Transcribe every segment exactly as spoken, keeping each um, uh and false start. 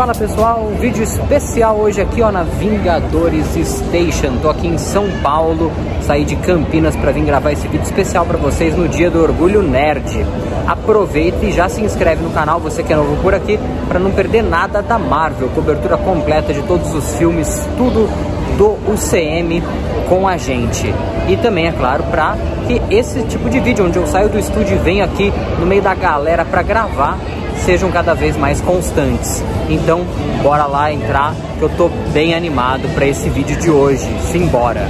Fala pessoal, um vídeo especial hoje aqui ó na Vingadores Station. Tô aqui em São Paulo, saí de Campinas para vir gravar esse vídeo especial para vocês no dia do Orgulho Nerd. Aproveita e já se inscreve no canal, você que é novo por aqui, para não perder nada da Marvel, cobertura completa de todos os filmes, tudo do U C M com a gente. E também, é claro, para que esse tipo de vídeo, onde eu saio do estúdio e venho aqui no meio da galera para gravar, sejam cada vez mais constantes. Então, bora lá entrar, que eu tô bem animado para esse vídeo de hoje. Simbora!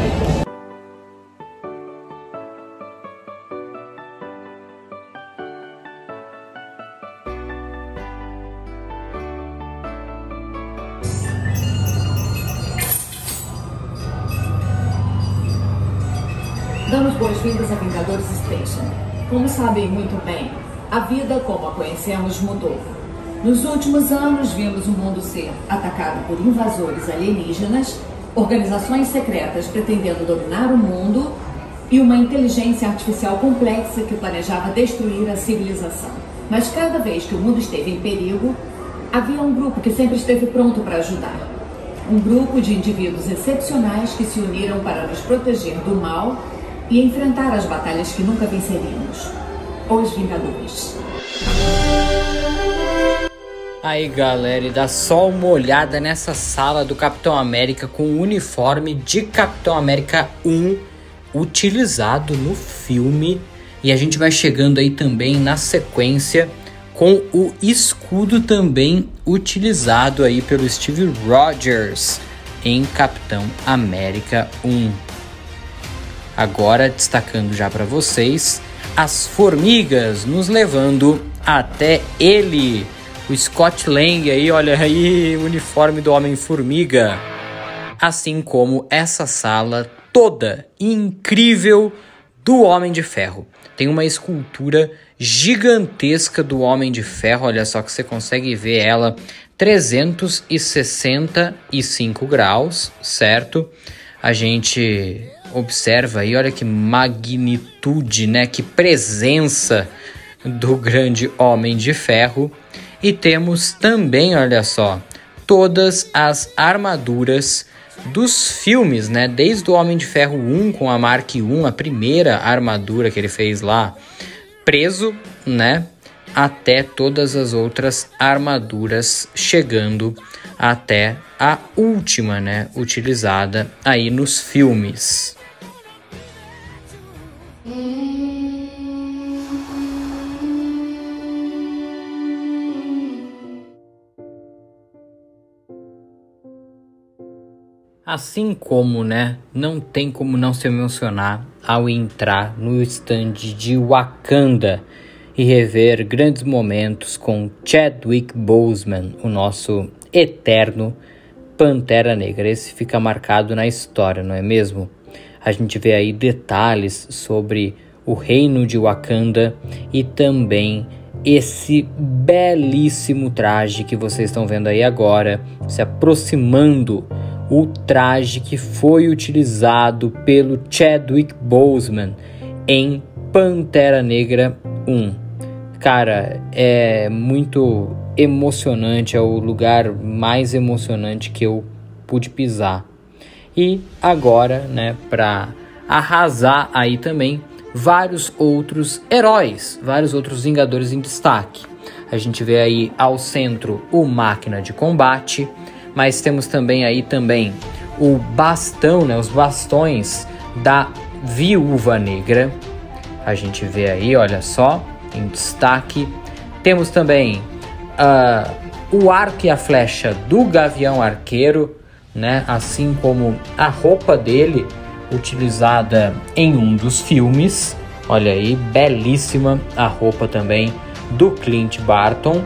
Damos boas-vindas a Vingadores Station. Como sabem muito bem, a vida como a conhecemos mudou. Nos últimos anos, vimos o mundo ser atacado por invasores alienígenas, organizações secretas pretendendo dominar o mundo e uma inteligência artificial complexa que planejava destruir a civilização. Mas cada vez que o mundo esteve em perigo, havia um grupo que sempre esteve pronto para ajudar. Um grupo de indivíduos excepcionais que se uniram para nos proteger do mal e enfrentar as batalhas que nunca venceríamos. Os Vingadores. Aí galera, e dá só uma olhada nessa sala do Capitão América com o uniforme de Capitão América um utilizado no filme. E a gente vai chegando aí também na sequência com o escudo também utilizado aí pelo Steve Rogers em Capitão América um. Agora destacando já para vocês as formigas nos levando até ele, o Scott Lang aí, olha aí o uniforme do Homem-Formiga. Assim como essa sala toda incrível do Homem de Ferro. Tem uma escultura gigantesca do Homem de Ferro, olha só que você consegue ver ela trezentos e sessenta e cinco graus, certo? A gente observa aí, olha que magnitude, né? Que presença do grande Homem de Ferro. E temos também, olha só, todas as armaduras dos filmes, né? Desde o Homem de Ferro um com a Mark um, a primeira armadura que ele fez lá, preso, né? Até todas as outras armaduras, chegando até a última, né? Utilizada aí nos filmes. Assim como, né, não tem como não se emocionar ao entrar no stand de Wakanda e rever grandes momentos com Chadwick Boseman, o nosso eterno Pantera Negra. Esse fica marcado na história, não é mesmo? A gente vê aí detalhes sobre o reino de Wakanda e também esse belíssimo traje que vocês estão vendo aí agora, se aproximando. O traje que foi utilizado pelo Chadwick Boseman em Pantera Negra um. Cara, é muito emocionante, é o lugar mais emocionante que eu pude pisar. E agora, né, para arrasar aí também, vários outros heróis, vários outros Vingadores em destaque. A gente vê aí ao centro o Máquina de Combate, mas temos também aí também o bastão, né, os bastões da Viúva Negra. A gente vê aí, olha só, em destaque. Temos também uh, o arco e a flecha do Gavião Arqueiro, né, assim como a roupa dele, utilizada em um dos filmes. Olha aí, belíssima a roupa também do Clint Barton.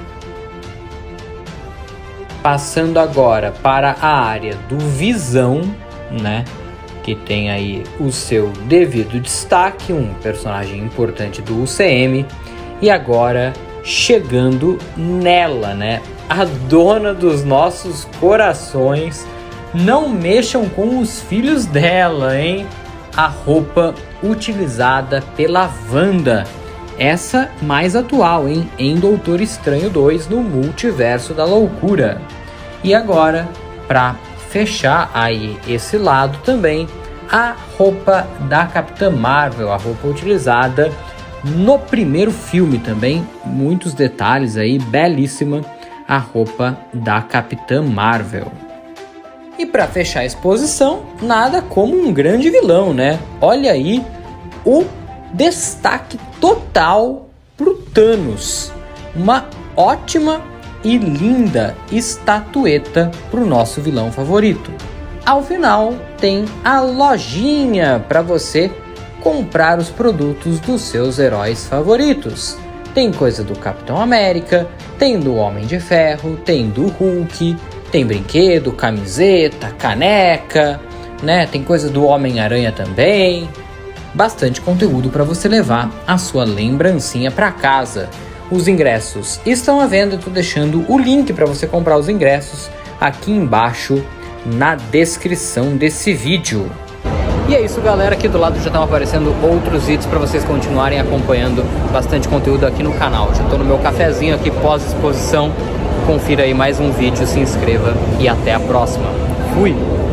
Passando agora para a área do Visão, né, que tem aí o seu devido destaque, um personagem importante do U C M. E agora chegando nela, né, a dona dos nossos corações. Não mexam com os filhos dela, hein? A roupa utilizada pela Wanda essa mais atual, hein? Em Doutor Estranho dois no Multiverso da Loucura. E agora, para fechar aí esse lado também, a roupa da Capitã Marvel, a roupa utilizada no primeiro filme também, muitos detalhes aí, belíssima a roupa da Capitã Marvel. E para fechar a exposição, nada como um grande vilão, né? Olha aí o destaque total pro Thanos. Uma ótima e linda estatueta pro nosso vilão favorito. Ao final tem a lojinha para você comprar os produtos dos seus heróis favoritos. Tem coisa do Capitão América, tem do Homem de Ferro, tem do Hulk, tem brinquedo, camiseta, caneca, né? Tem coisa do Homem-Aranha também. Bastante conteúdo para você levar a sua lembrancinha para casa. Os ingressos estão à venda, eu tô deixando o link para você comprar os ingressos aqui embaixo na descrição desse vídeo. E é isso, galera, aqui do lado já estão aparecendo outros vídeos para vocês continuarem acompanhando bastante conteúdo aqui no canal. Já estou no meu cafezinho aqui pós-exposição. Confira aí mais um vídeo, se inscreva e até a próxima. Fui!